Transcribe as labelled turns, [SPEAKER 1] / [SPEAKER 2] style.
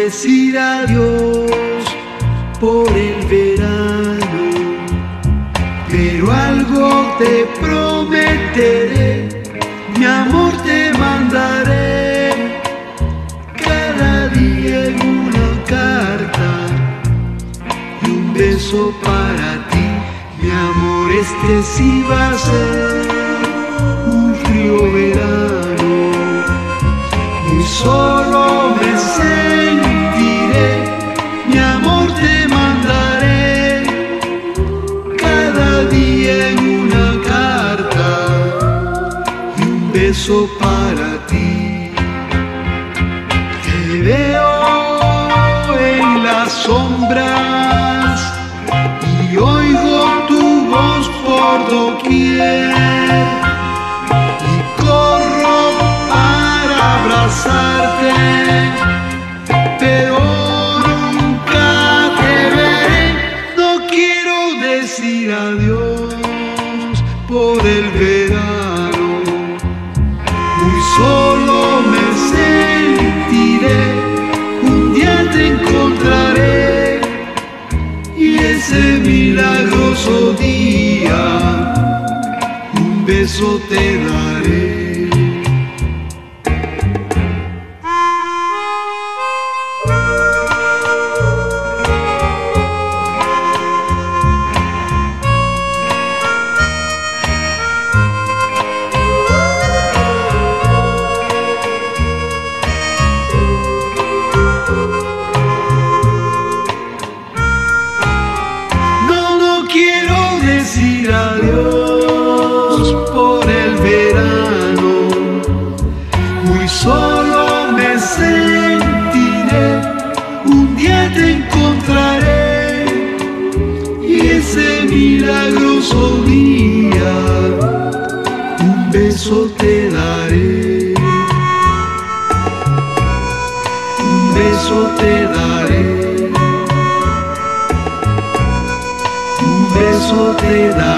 [SPEAKER 1] decir adiós por el verano, pero algo te prometeré, mi amor te mandaré cada día en una carta y un beso para ti, mi amor. Este sí va a ser un frío verano, muy solo me sentiré, mi amor te mandaré cada día en una carta y un beso para ti. Te veo en las sombras y oigo tu voz por doquier y corro para abrazarte, pero nunca te veré. No quiero decir adiós por el verano, muy solo me sentiré, un día te encontraré y ese milagroso día un beso te daré. Decir adiós por el verano, muy solo me sentiré, un día te encontraré y ese milagroso día un beso te daré, un beso te daré, un beso te daré.